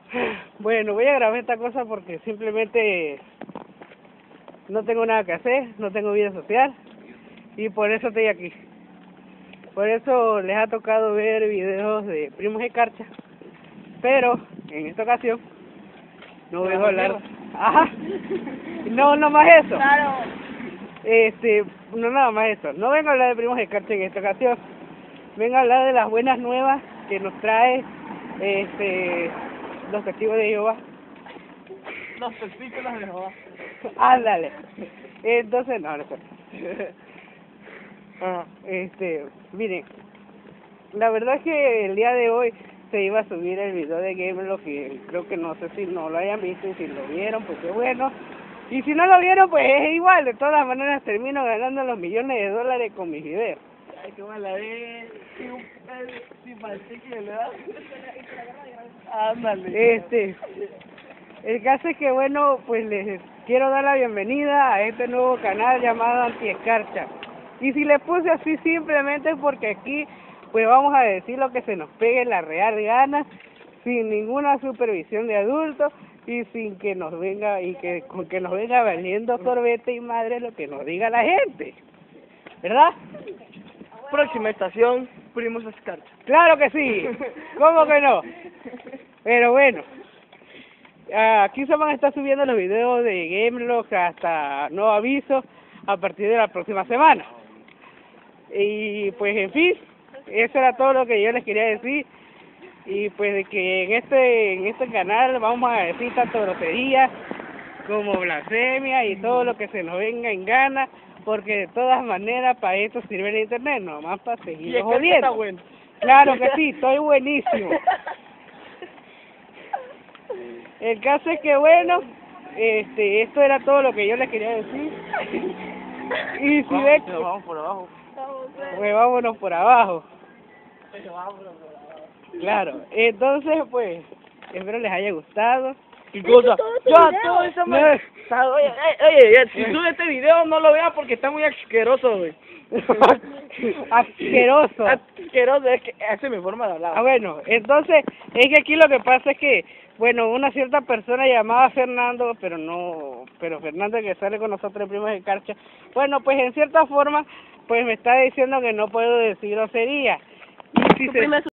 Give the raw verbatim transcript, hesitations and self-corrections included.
Bueno, voy a grabar esta cosa porque simplemente no tengo nada que hacer, no tengo vida social y por eso estoy aquí. Por eso les ha tocado ver videos de Primos Escarcha, pero en esta ocasión no vengo a hablar. Ajá. No, no más eso. Claro. Este, no nada más eso. No vengo a hablar de Primos Escarcha en esta ocasión. Vengo a hablar de las buenas nuevas que nos trae este los testigos de Jehová. Los testículos de Jehová. Ándale. Entonces, no, no sé. Ah, este, miren, la verdad es que el día de hoy se iba a subir el video de Gamelock y creo que no sé si no lo hayan visto y si lo vieron, pues qué bueno. Y si no lo vieron, pues es igual, de todas maneras termino ganando los millones de dólares con mis videos. Ay, qué mala vez. Si un si parece que le das. Ándale. Este, el caso es que bueno, pues les quiero dar la bienvenida a este nuevo canal llamado Anti-Escarcha. Y si les puse así simplemente porque aquí pues vamos a decir lo que se nos pegue la real gana, sin ninguna supervisión de adultos y sin que nos venga y que con que nos venga valiendo sorbete y madre lo que nos diga la gente, ¿verdad? Próxima estación, Primos Escarcha. Claro que sí, ¿cómo que no? Pero bueno, aquí se van a estar subiendo los videos de Gamelock hasta nuevo aviso a partir de la próxima semana. Y pues en fin, eso era todo lo que yo les quería decir. Y pues de que en este en este canal vamos a decir tanto groserías como blasfemia y todo lo que se nos venga en gana, porque de todas maneras para esto sirve el internet, nomás para seguir jodiendo. Está bueno. Claro que sí, estoy buenísimo. El caso es que bueno, este esto era todo lo que yo les quería decir. Y si ven, Nos vamos por abajo. pues vámonos por abajo. Claro, entonces pues espero les haya gustado. ¿Qué cosa? Ya, todo eso No. me... Oye, oye, oye, si sube este video no lo veas porque está muy asqueroso, güey. Asqueroso. Asqueroso, es que esa es mi forma de hablar. Ah, bueno, entonces es que aquí lo que pasa es que, bueno, una cierta persona llamada Fernando, pero no, pero Fernando que sale con nosotros en Primos Escarcha, bueno, pues en cierta forma, pues me está diciendo que no puedo decir grosería. Y si se...